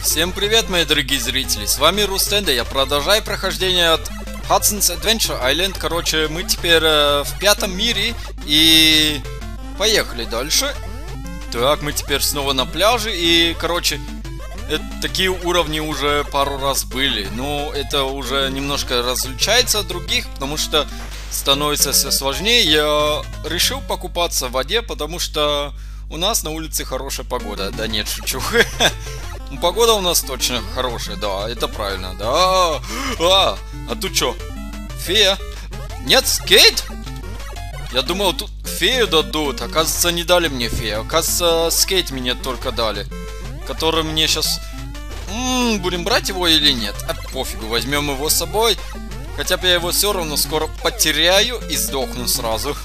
Всем привет, мои дорогие зрители, с вами Рустенда, я продолжаю прохождение от Hudson's Adventure Island. Короче, мы теперь в 5-м мире и поехали дальше. Так, мы теперь снова на пляже и, короче, такие уровни уже пару раз были. Но это уже немножко различается от других, потому что становится все сложнее. Я решил покупаться в воде, потому что у нас на улице хорошая погода. Да нет, шучу. Погода у нас точно хорошая, да, это правильно, да. А тут что? Фея? Нет, скейт? Я думал, тут фею дадут. Оказывается, не дали мне фею. Оказывается, скейт мне только дали. Который мне сейчас... будем брать его или нет? А пофигу, возьмем его с собой. Хотя бы я его все равно скоро потеряю и сдохну сразу.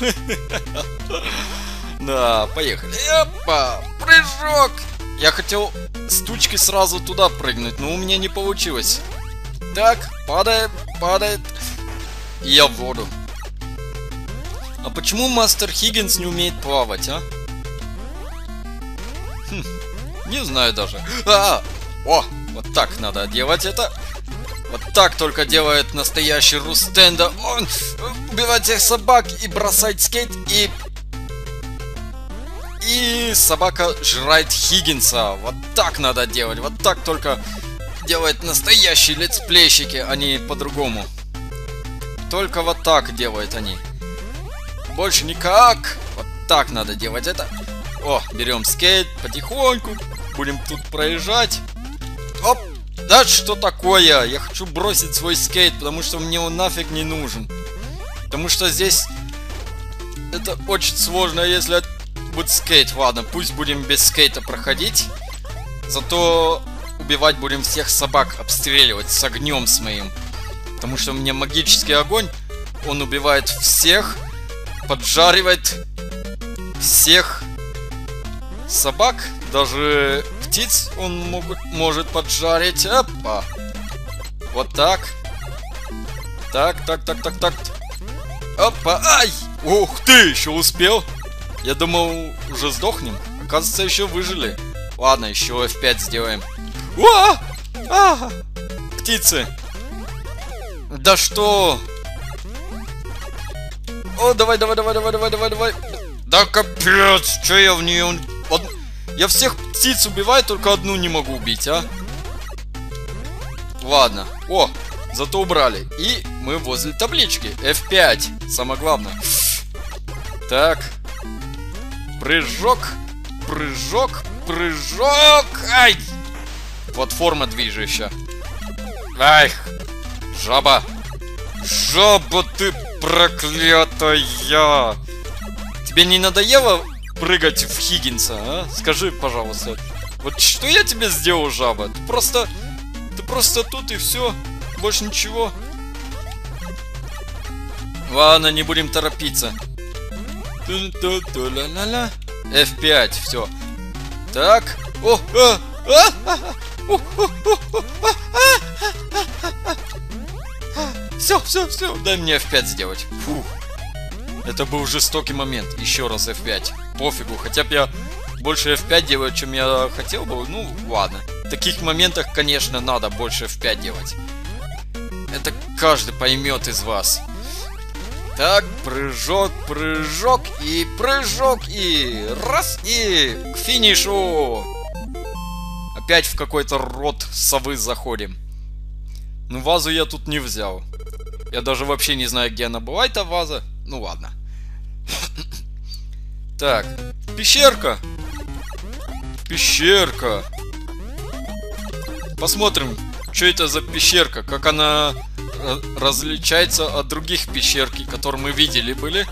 Да, поехали. Опа, прыжок. Я хотел с тучки сразу туда прыгнуть, но у меня не получилось. Так, падает, падает. И я в воду. А почему Мастер Хиггинс не умеет плавать, а? Не знаю даже. О, вот так надо делать это. Вот так только делает настоящий Рустенда. Он убивает всех собак и бросает скейт, и собака жрает Хиггинса. Вот так надо делать. Вот так только делают настоящие летсплейщики, а не по-другому. Только вот так делают они. Больше никак. Вот так надо делать это. О, берем скейт потихоньку. Будем тут проезжать. Оп. Да что такое? Я хочу бросить свой скейт, потому что мне он нафиг не нужен. Потому что здесь это очень сложно, если... будет скейт, ладно, пусть будем без скейта проходить. Зато убивать будем всех собак, обстреливать с огнем с моим. Потому что у меня магический огонь. Он убивает всех, поджаривает всех собак. Даже птиц он может поджарить. Опа. Вот так. Так. Опа, ай! Ух ты, еще успел. Я думал, уже сдохнем. Оказывается, еще выжили. Ладно, еще F5 сделаем. Птицы. Да что? О, давай. Да капец, что я в нее... Я всех птиц убиваю, только одну не могу убить, а? Ладно. О, зато убрали. И мы возле таблички. F5. Самое главное. Так. Прыжок. Ай! Платформа движущая. Ай! Жаба! Жаба ты проклятая! Тебе не надоело прыгать в Хиггинса, а? Скажи, пожалуйста. Вот что я тебе сделал, жаба? Ты просто тут и все. Больше ничего. Ладно, не будем торопиться. F5, все. Так. Все. Дай мне F5 сделать. Фух. Это был жестокий момент. Еще раз F5. Пофигу. Хотя бы я больше F5 делаю, чем я хотел бы. Ну, ладно. В таких моментах, конечно, надо больше F5 делать. Это каждый поймет из вас. Так, прыжок, и раз, и к финишу. Опять в какой-то рот совы заходим. Ну, вазу я тут не взял. Я даже вообще не знаю, где она была, эта ваза. Ну, ладно. Так, пещерка. Посмотрим, что это за пещерка, как она... различается от других пещерки, которые мы видели были.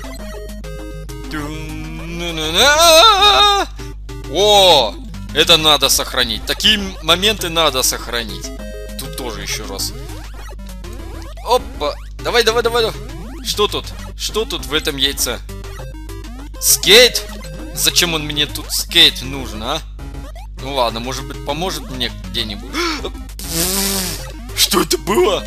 О, это надо сохранить. Такие моменты надо сохранить. Тут тоже еще раз. Опа, давай. Что тут в этом яйце? Скейт? Зачем он мне тут скейт нужен, а? Ну ладно, может быть, поможет мне где-нибудь. Что это было?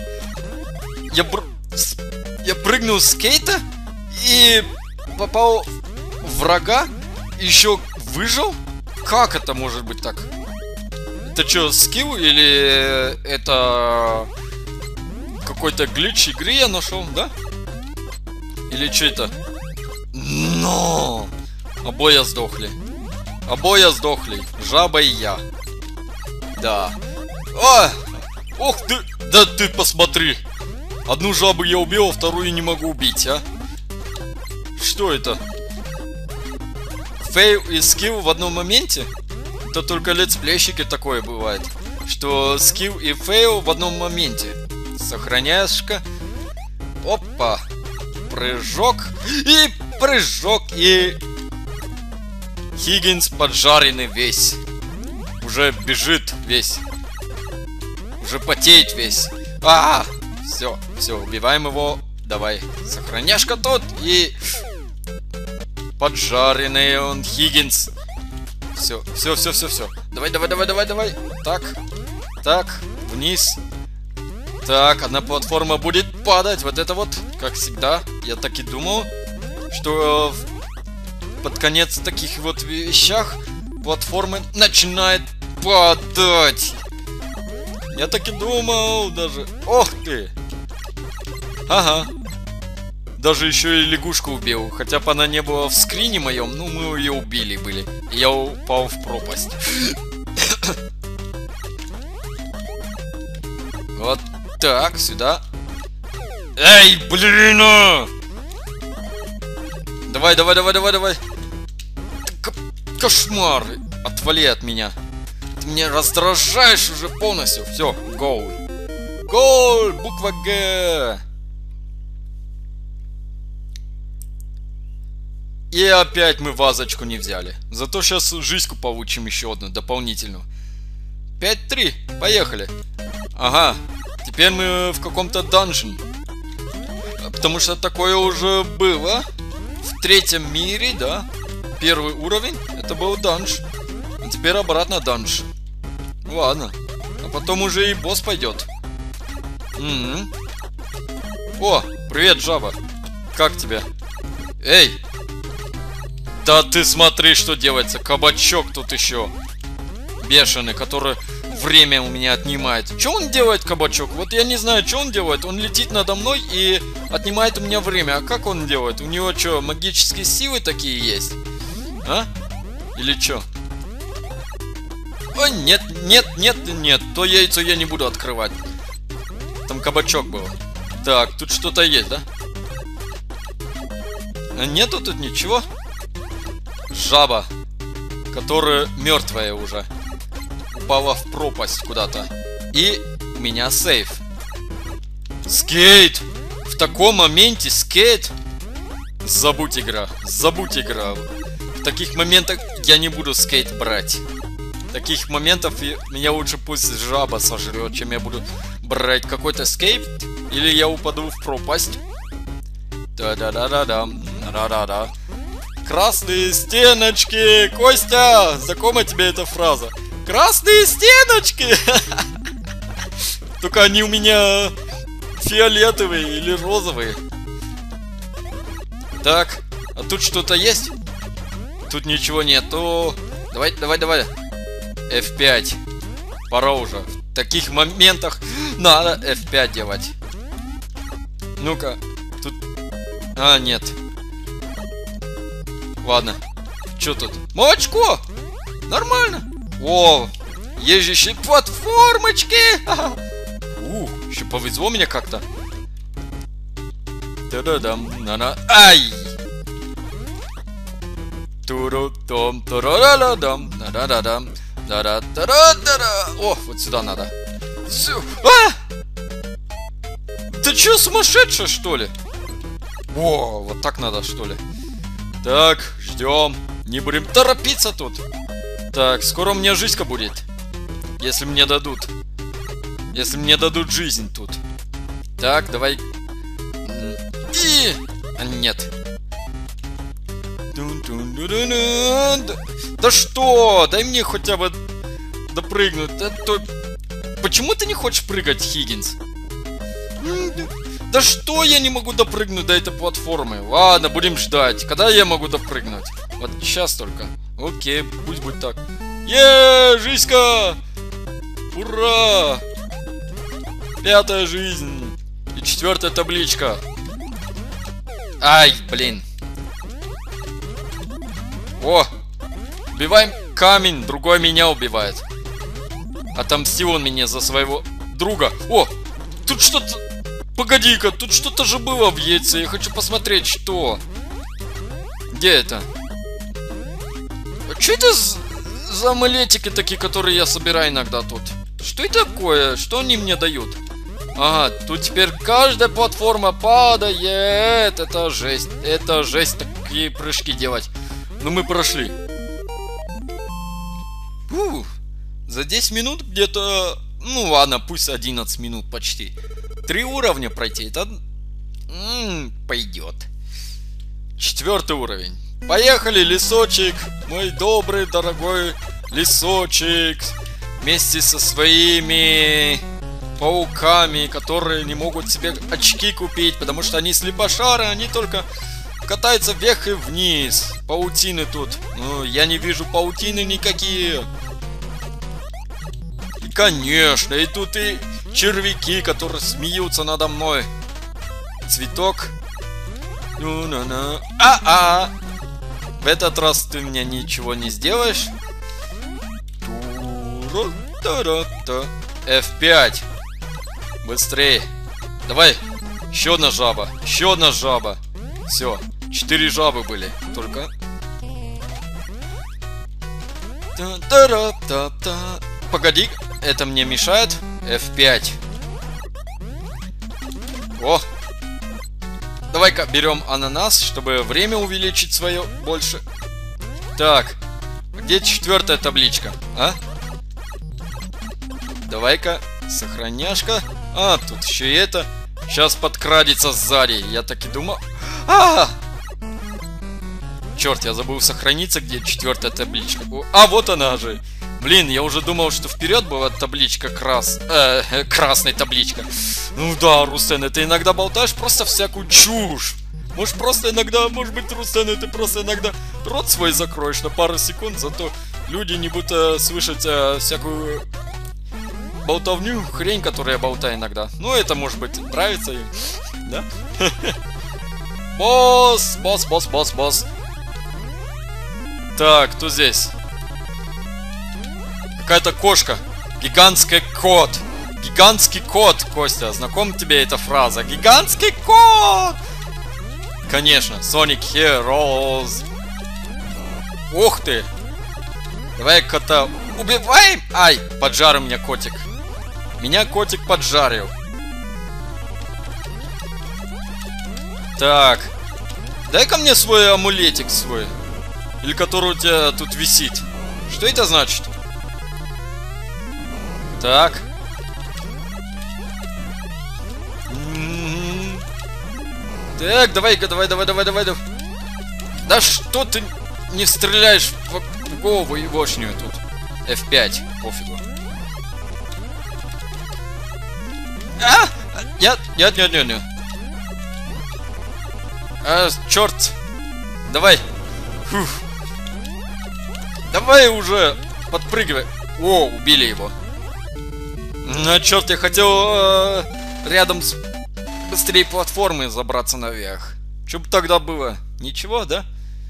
Я прыгнул с скейта и попал в врага, и еще выжил? Как это может быть так? Это что, скилл или это какой-то глич игры я нашел, да? Или что это? Но! Обоя сдохли. Обоя сдохли. Жаба и я. Да. А! Ох ты! Да ты посмотри! Одну жабу я убил, а вторую не могу убить, а? Что это? Фейл и скилл в одном моменте? Это только летсплейщики такое бывает. Что скилл и фейл в одном моменте. Сохраняешь-ка. Опа. Прыжок. И прыжок. И Хиггинс поджаренный весь. Уже бежит весь. Уже потеет весь. Все, все, убиваем его. Давай. Сохраняшка тут. И поджаренный он Хиггинс. Все, все, все, все, все. Давай, давай, давай, давай, давай. Так, так, вниз. Так, одна платформа будет падать. Вот это вот, как всегда. Я так и думал, что под конец таких вот вещах платформы начинает падать. Я так и думал даже. Ох ты! Ага. Даже еще и лягушку убил. Хотя бы она не была в скрине моем, ну мы ее убили были. И я упал в пропасть. Вот так, сюда. Эй, блин! Давай, давай, давай, давай, давай. Кошмар! Отвали от меня. Ты меня раздражаешь уже полностью. Все, гол. Гол! Буква Г. И опять мы вазочку не взяли. Зато сейчас жизньку получим еще одну дополнительную. 5-3. Поехали. Ага. Теперь мы в каком-то данжен. Потому что такое уже было. В третьем мире, да. Первый уровень. Это был данж. А теперь обратно данж. Ладно. А потом уже и босс пойдет. О, привет, жаба. Как тебя? Эй! Да ты смотри, что делается. Кабачок тут еще. Бешеный, который время у меня отнимает. Что он делает, кабачок? Вот я не знаю, что он делает. Он летит надо мной и отнимает у меня время. А как он делает? У него что, магические силы такие есть? А? Или что? Ой, нет, нет, нет, нет. То яйцо я не буду открывать. Там кабачок был. Так, тут что-то есть, да? А нету тут ничего? Жаба, которая мертвая уже, упала в пропасть куда-то. И у меня сейф. Скейт! В таком моменте скейт? Забудь игра, забудь игра. В таких моментах я не буду скейт брать. В таких моментов меня лучше пусть жаба сожрет, чем я буду брать какой-то скейт. Или я упаду в пропасть. Да-да-да-да-да. Да-да-да. Красные стеночки! Костя! Знакома тебе эта фраза? Красные стеночки! Только они у меня фиолетовые или розовые. Так, а тут что-то есть? Тут ничего нет. То... Давай, давай, давай. F5. Пора уже. В таких моментах надо F5 делать. Ну-ка. Тут... А, нет. Ладно. Что тут? Молочко! Нормально. О, езжащие платформочки! Еще повезло мне как-то. Та-да-дам, на-на. Ай! Туру-том, туру-ла-ла-дам, да-да-да-дам, да-да-да-да-да. О, вот сюда надо. Все. А! Ты че, сумасшедшая, что ли? О, вот так надо, что ли? Так, ждем. Не будем торопиться тут. Так, скоро у меня жизнька будет. Если мне дадут. Если мне дадут жизнь тут. Так, давай. И... А, нет. Да что? Дай мне хотя бы допрыгнуть. Почему ты не хочешь прыгать, Хиггинс? Да что я не могу допрыгнуть до этой платформы? Ладно, будем ждать. Когда я могу допрыгнуть? Вот сейчас только. Окей, пусть будет так. Жизнька! Ура! 5-я жизнь. И 4-я табличка. Ай, блин. О! Убиваем камень, другой меня убивает. Отомстил он мне за своего друга. О! Тут что-то... Погоди-ка, тут что-то же было в яйце. Я хочу посмотреть, что. Где это? Что это за амулетики такие, которые я собираю иногда тут? Что это такое? Что они мне дают? Ага, тут теперь каждая платформа падает. Это жесть. Это жесть, такие прыжки делать. Но мы прошли. За 10 минут где-то... Ну ладно, пусть 11 минут почти. 3 уровня пройти, это... пойдет. 4-й уровень. Поехали, лесочек. Мой добрый, дорогой лесочек. Вместе со своими пауками, которые не могут себе очки купить, потому что они слепошары, они только катаются вверх и вниз. Паутины тут. Ну, я не вижу паутины никакие. И, конечно, и тут и червяки, которые смеются надо мной. Цветок. Ну-на-на. В этот раз ты мне ничего не сделаешь. F5. Быстрее. Давай. Еще одна жаба. Еще одна жаба. Все. 4 жабы были. Только. Погоди. Это мне мешает. F5. О. Давай-ка берем ананас, чтобы время увеличить свое больше. Так. Где 4-я табличка? А? Давай-ка. Сохраняшка. А, тут еще и это. Сейчас подкрадется сзади. Я так и думал. Черт, я забыл сохраниться, где 4-я табличка. А, вот она же. Блин, я уже думал, что вперед была табличка красная табличка. Ну да, Рустен, ты иногда болтаешь просто всякую чушь. Может просто иногда, может быть, Рустен, ты просто иногда рот свой закроешь на пару секунд, зато люди не будут слышать всякую болтовню, хрень, которую я болтаю иногда. Ну, это, может быть, нравится им, да? Босс, босс, босс, босс, босс. Так, кто здесь? Какая-то кошка. Гигантский кот. Гигантский кот, Костя. Знакома тебе эта фраза? Гигантский кот! Конечно, Sonic Heroes. Ух ты! Давай кота убиваем! Ай, поджарил меня котик. Меня котик поджарил. Так. Дай-ка мне свой амулетик свой. Или который у тебя тут висит. Что это значит? Так. Так, давай-ка, давай. Да что ты не стреляешь в голову егошнюю тут? F5, пофигу. Нет. Черт. Давай. Фух. Давай уже подпрыгивай. О, убили его. Ну, черт, я хотел рядом с быстрее платформы забраться наверх. Что бы тогда было? Ничего, да?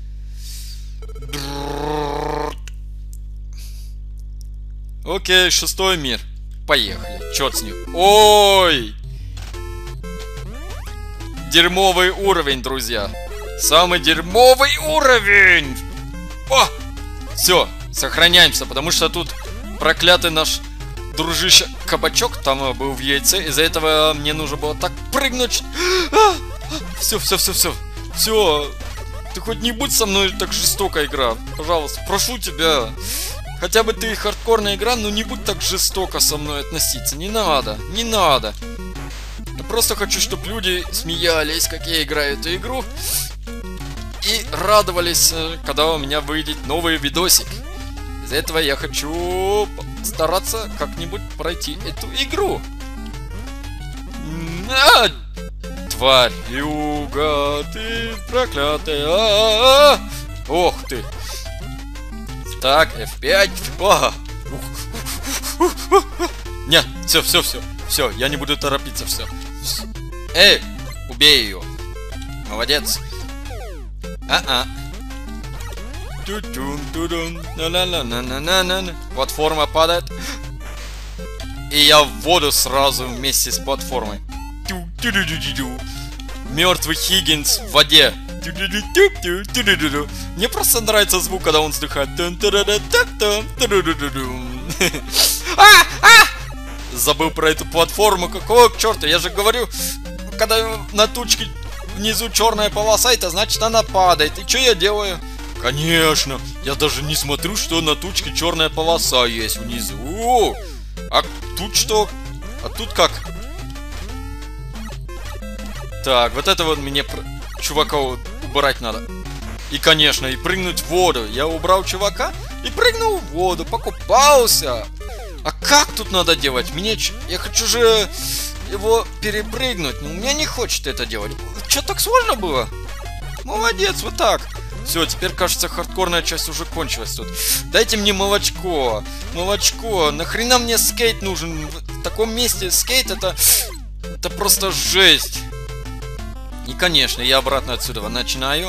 Окей, 6-й мир. Поехали. Черт с ним. Ой! Дерьмовый уровень, друзья. Самый дерьмовый уровень! О! Все, сохраняемся, потому что тут проклятый наш дружище кабачок там был в яйце. Из-за этого мне нужно было так прыгнуть. Все. Все. Ты хоть не будь со мной так жестоко, игра. Пожалуйста, прошу тебя. Хотя бы ты хардкорная игра, но не будь так жестоко со мной относиться. Не надо. Я просто хочу, чтобы люди смеялись, как я играю эту игру. И радовались, когда у меня выйдет новый видосик. Из-за этого я хочу стараться как-нибудь пройти эту игру. Тварь, юга, ты проклятая. Ох ты. Так, F5. Не, все, я не буду торопиться, все. Эй, убей ее. Молодец. Платформа падает. И я в воду сразу вместе с платформой. Мертвый Хиггинс в воде. Мне просто нравится звук, когда он вздыхает. Забыл про эту платформу. Какого черта? Я же говорю, когда на тучке внизу черная полоса, это значит она падает. И что я делаю? Конечно, я даже не смотрю, что на тучке черная полоса есть внизу. А тут что? А тут как? Так, вот это вот мне чувака убрать надо. И, конечно, и прыгнуть в воду. Я убрал чувака и прыгнул в воду, покупался. А как тут надо делать? Я хочу же его перепрыгнуть. Но у меня не хочет это делать. Что, так сложно было? Молодец, вот так. Все, теперь, кажется, хардкорная часть уже кончилась тут. Дайте мне молочко. Молочко. Нахрена мне скейт нужен? В таком месте скейт это просто жесть. И, конечно, я обратно отсюда начинаю.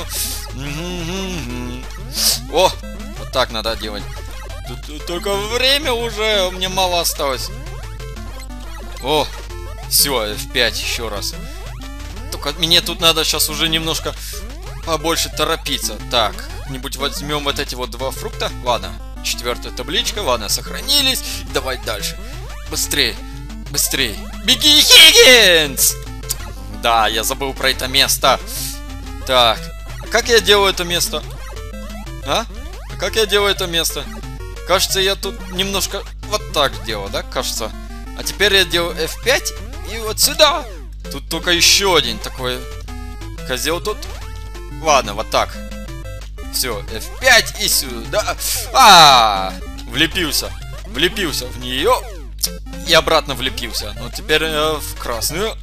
О, вот так надо делать. Тут только время уже, мне мало осталось. О, все, F5 еще раз. Только мне тут надо сейчас уже немножко побольше торопиться. Так, как-нибудь возьмем вот эти вот два фрукта. Ладно, 4-я табличка, ладно, сохранились. Давай дальше. Быстрее, быстрее. Беги, Хиггинс! Да, я забыл про это место. Так, как я делаю это место? А? Как я делаю это место? Кажется, я тут немножко вот так делал, да, кажется. А теперь я делаю F5 и вот сюда. Тут только еще один такой козел тут. Ладно, вот так. Все, F5 и сюда. Влепился. Влепился в нее. И обратно влепился. Ну, теперь в красную.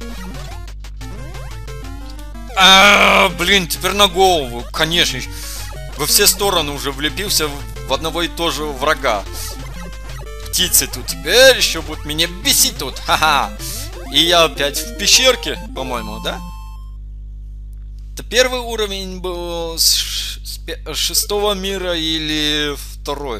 Блин, теперь на голову. Конечно, во все стороны уже влепился в одного и того же врага. Птицы тут теперь еще будут меня бесить тут. Ха-ха. И я опять в пещерке, по-моему, да? Это первый уровень был с 6-го мира или 2-й?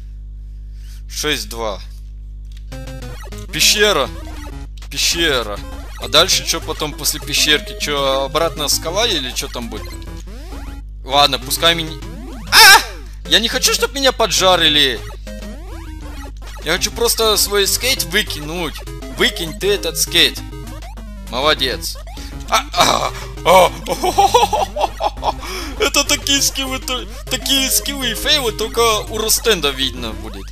6-2. Пещера. Пещера. А дальше что потом после пещерки? Что, обратно скала или что там будет? Ладно, пускай меня... Я не хочу, чтобы меня поджарили. Я хочу просто свой скейт выкинуть. Выкинь ты этот скейт. Молодец. Это такие скиллы и фейлы только у Рустенда видно будет.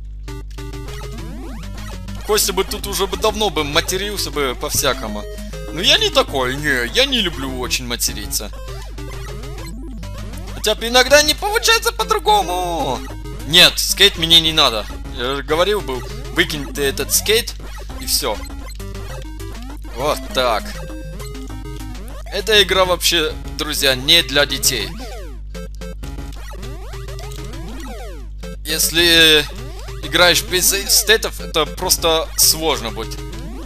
Костя бы тут уже бы давно бы матерился бы по-всякому. Но я не такой, не, я не люблю очень материться. Хотя бы иногда не получается по-другому. Нет, скейт мне не надо. Я же говорил был, выкинь ты этот скейт и все. Вот так. Эта игра вообще, друзья, не для детей. Если играешь без стейтов, это просто сложно будет.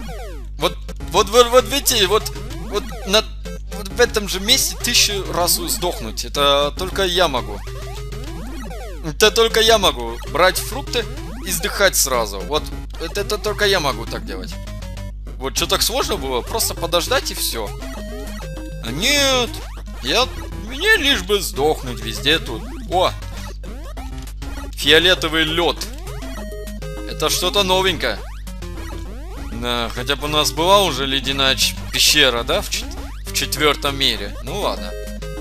Вот видите, вот в этом же месте 1000 раз сдохнуть. Это только я могу. Это только я могу брать фрукты и сдыхать сразу. Вот это только я могу так делать. Вот что так сложно было? Просто подождать и все. А нет, мне лишь бы сдохнуть везде тут. О, фиолетовый лед. Это что-то новенькое. Да, хотя бы у нас была уже ледяная пещера, да, в 4-м мире. Ну ладно.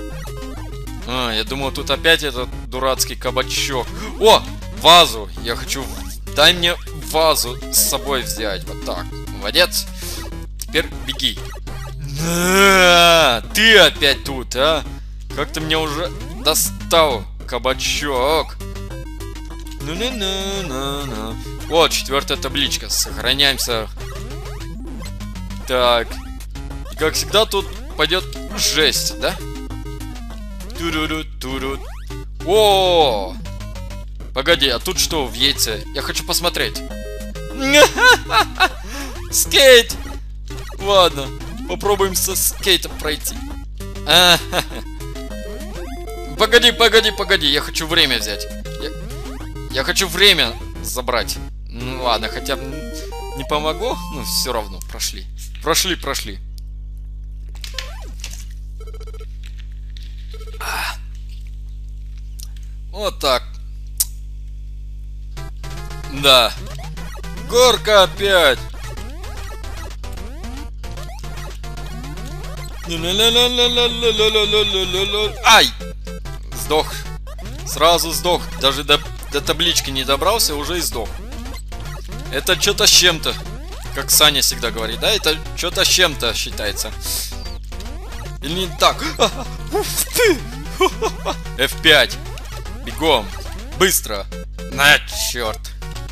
Я думал, тут опять этот дурацкий кабачок. О, вазу. Я хочу... Дай мне вазу с собой взять. Вот так. Молодец. Теперь беги. Ты опять тут, а? Как ты меня уже достал, кабачок. Ну-ну-ну-ну-ну. Вот, 4-я табличка. Сохраняемся. Так. И как всегда, тут пойдет жесть, да? Туру-ру-туру. О! Погоди, а тут что в яйце? Я хочу посмотреть. Скейт! Ладно, попробуем со скейтом пройти. Погоди, я хочу время взять. Я хочу время забрать. Ну ладно, хотя бы не помогло, ну все равно, прошли. Прошли. Вот так. Да. Горка опять. Ай! Сдох. Сразу сдох. Даже до таблички не добрался, уже и сдох. Это что-то с чем-то. Как Саня всегда говорит, да? Это что-то с чем-то считается. Или не так? F5. Бегом. Быстро. На черт.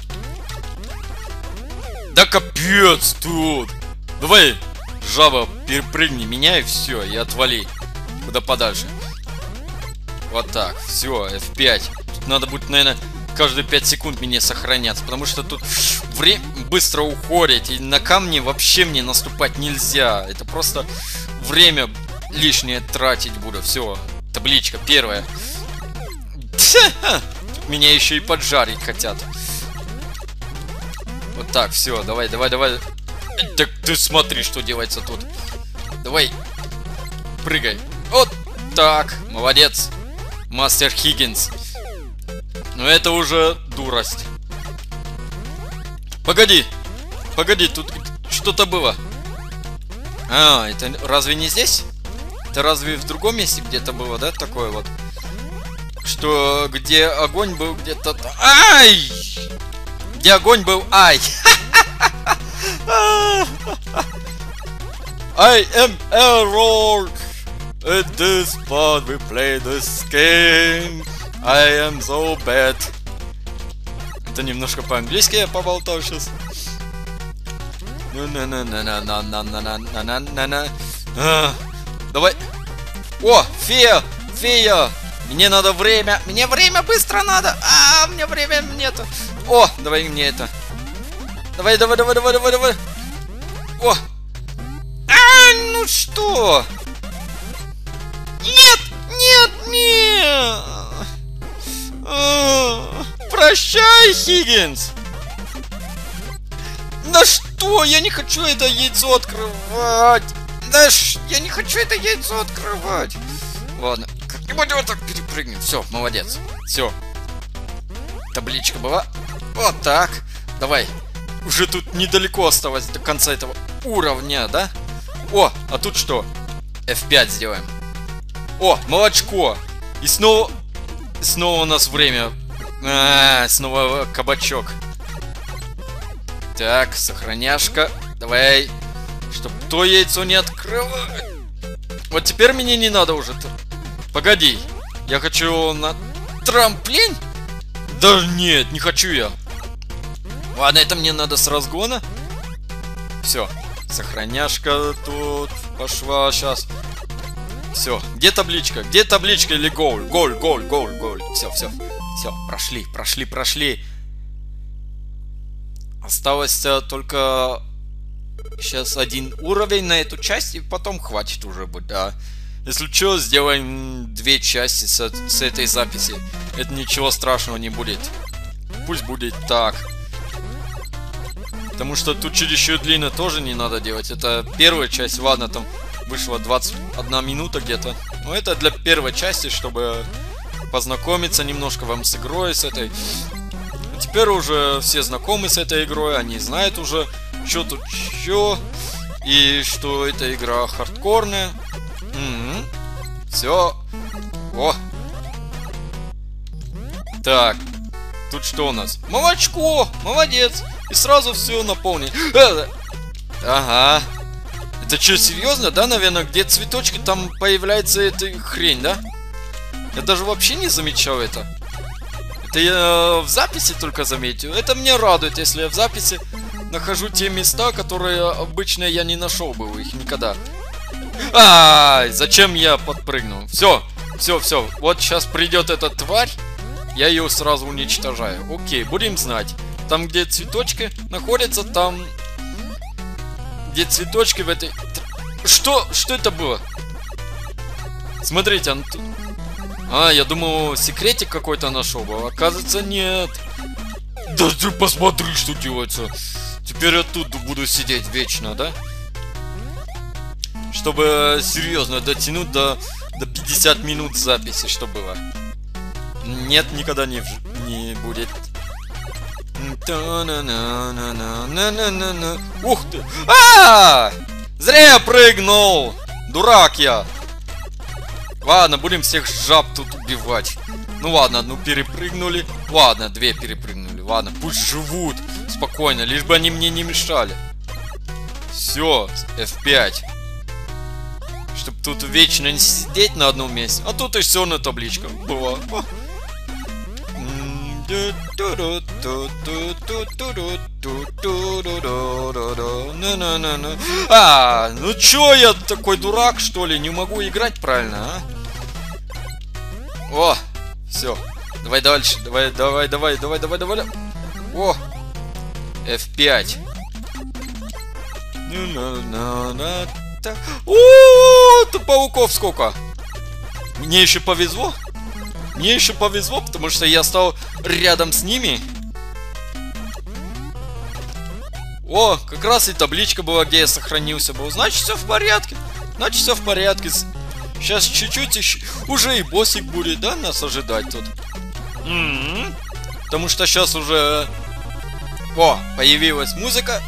Да капец тут. Давай, жаба, перепрыгни меня и все, и отвали. Куда подальше. Вот так. Все, F5. Тут надо будет, наверное, каждые 5 секунд мне сохраняться. Потому что тут время быстро уходит. И на камни вообще мне наступать нельзя. Это просто время лишнее тратить буду. Все. Табличка первая. Меня еще и поджарить хотят. Вот так, все, давай. Так ты смотри, что делается тут. Давай. Прыгай. Вот так. Молодец. Мастер Хиггинс. Но это уже дурость. Погоди, тут что-то было. А, это разве не здесь? Это разве в другом месте где-то было, да, такое вот? Что где огонь был где-то... Ай! Где огонь был... Ай! I am Errol. At this part we play this game. I am so bad. Это немножко по-английски я поболтал сейчас. Давай. О, фея! Мне надо время. Мне время быстро надо. Мне время нету. О, давай мне это. Давай. О. Ну что? Нет. Прощай, Хиггинс. Да что? Я не хочу это яйцо открывать. Я не хочу это яйцо открывать. Ладно, как-нибудь вот так перепрыгнем. Все, молодец. Все. Табличка была. Вот так. Давай. Уже тут недалеко осталось до конца этого уровня, да? О, а тут что? F5 сделаем. О, молочко. И снова у нас время. Снова кабачок. Так, сохраняшка. Давай. Чтоб то яйцо не открывать. Вот теперь мне не надо уже. Погоди. Я хочу на трамплин? Да нет, не хочу я. Ладно, это мне надо с разгона. Все. Сохраняшка тут пошла сейчас. Все. Где табличка? Или гол? Гол. Все. Прошли. Осталось только сейчас один уровень на эту часть, и потом хватит уже будет, да. Если что, сделаем 2 части с этой записи. Это ничего страшного не будет. Пусть будет так. Потому что тут чересчур длинно тоже не надо делать. Это первая часть, ладно, там вышло 21 минута где-то. Но это для первой части, чтобы познакомиться немножко вам с игрой, с этой. А теперь уже все знакомы с этой игрой, они знают уже, что тут что. И что эта игра хардкорная. Все. О. Так. Тут что у нас? Молочко! Молодец! И сразу все наполнить. Ага. Это что, серьезно, да, наверное? Где цветочки, там появляется эта хрень, да? Я даже вообще не замечал это. Это я в записи только заметил. Это меня радует, если я в записи нахожу те места, которые обычно я не нашел бы их никогда. Ай, зачем я подпрыгнул? Все. Вот сейчас придет эта тварь. Я ее сразу уничтожаю. Окей, будем знать. Там, где цветочки находятся, там где цветочки в этой... Что? Что это было? Смотрите, он тут... А, я думал, секретик какой-то нашел был. Оказывается, нет. Да ты посмотри, что делается. Теперь я тут буду сидеть вечно, да? Чтобы серьезно дотянуть до 50 минут записи, что было. Нет, никогда не будет. Ух ты! Зря я прыгнул! Дурак я! Ладно, будем всех жаб тут убивать. Ну ладно, одну перепрыгнули. Ладно, две перепрыгнули. Ладно, пусть живут спокойно, лишь бы они мне не мешали. Все, F5. Чтоб тут вечно не сидеть на одном месте. А тут и все на табличках было. А, ну чё я такой дурак, что ли? Не могу играть правильно, а? О, все. Давай дальше. Давай. О, F5. О, тут пауков сколько. Мне еще повезло. Потому что я стал рядом с ними. О, как раз и табличка была, где я сохранился был. Значит, все в порядке. Сейчас чуть-чуть еще... Уже и боссик будет, да, нас ожидать тут. Потому что сейчас уже... О, появилась музыка.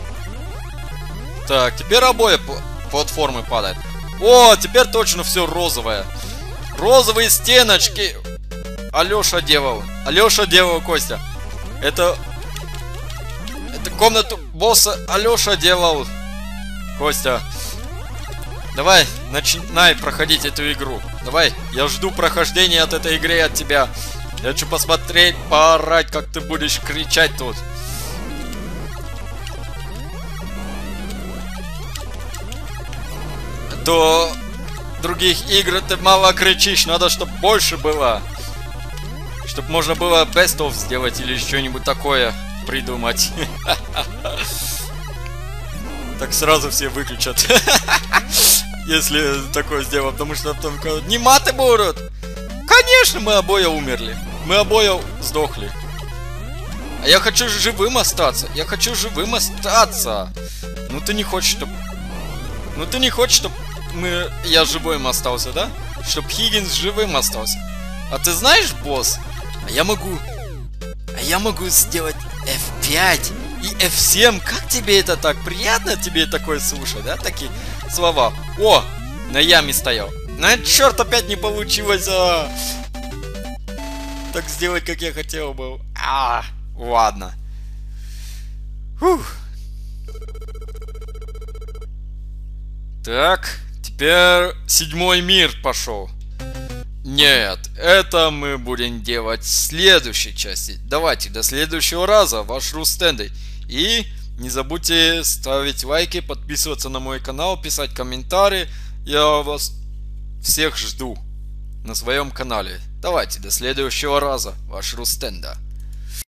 Так, теперь обои платформы падают. О, теперь точно все розовое. Розовые стеночки. Алёша делал, Костя. Это комнату босса Алёша делал. Костя. Давай, начинай проходить эту игру. Давай, я жду прохождения от этой игры от тебя. Я хочу посмотреть, поорать, как ты будешь кричать тут. До других игр ты мало кричишь, надо, чтобы больше было. Чтобы можно было best of сделать или что-нибудь такое придумать. Так сразу все выключат. Если такое сделать, потому что потом не маты будут. Конечно, мы обои умерли. Мы обои сдохли. А я хочу живым остаться. Ну ты не хочешь, чтобы... я живым остался, да? Чтоб Хиггинс живым остался. А ты знаешь, босс? А я могу сделать F5 и F7. Как тебе это так? Приятно тебе такое слушать, да? Такие слова. О, на яме стоял. На черт, опять не получилось. Так сделать, как я хотел бы. Ладно. Фух. Так, теперь 7-й мир пошел. Нет, это мы будем делать в следующей части. Давайте, до следующего раза, ваш Рустенды. И не забудьте ставить лайки, подписываться на мой канал, писать комментарии. Я вас всех жду на своем канале. Давайте, до следующего раза, ваш Рустенда.